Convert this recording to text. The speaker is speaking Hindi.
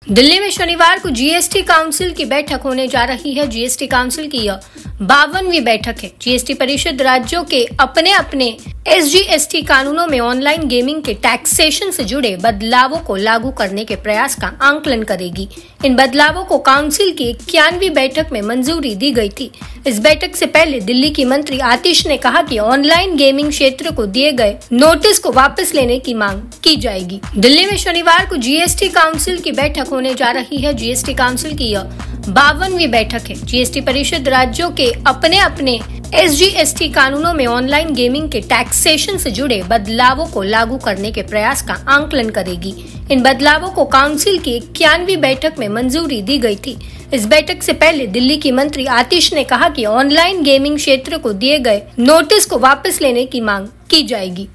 दिल्ली में शनिवार को जीएसटी काउंसिल की बैठक होने जा रही है। जीएसटी काउंसिल की यह 52वीं बैठक है। जीएसटी परिषद राज्यों के अपने अपने एसजीएसटी कानूनों में ऑनलाइन गेमिंग के टैक्सेशन से जुड़े बदलावों को लागू करने के प्रयास का आंकलन करेगी। इन बदलावों को काउंसिल की 91वीं बैठक में मंजूरी दी गई थी। इस बैठक से पहले दिल्ली की मंत्री आतिश ने कहा कि ऑनलाइन गेमिंग क्षेत्र को दिए गए नोटिस को वापस लेने की मांग की जाएगी। दिल्ली में शनिवार को जीएसटी काउंसिल की बैठक होने जा रही है। जीएसटी काउंसिल की यह 52वीं बैठक है। जीएसटी परिषद राज्यों के अपने अपने एसजीएसटी कानूनों में ऑनलाइन गेमिंग के टैक्सेशन से जुड़े बदलावों को लागू करने के प्रयास का आंकलन करेगी। इन बदलावों को काउंसिल की 91वीं बैठक में मंजूरी दी गई थी। इस बैठक से पहले दिल्ली की मंत्री आतिश ने कहा कि ऑनलाइन गेमिंग क्षेत्र को दिए गए नोटिस को वापस लेने की मांग की जाएगी।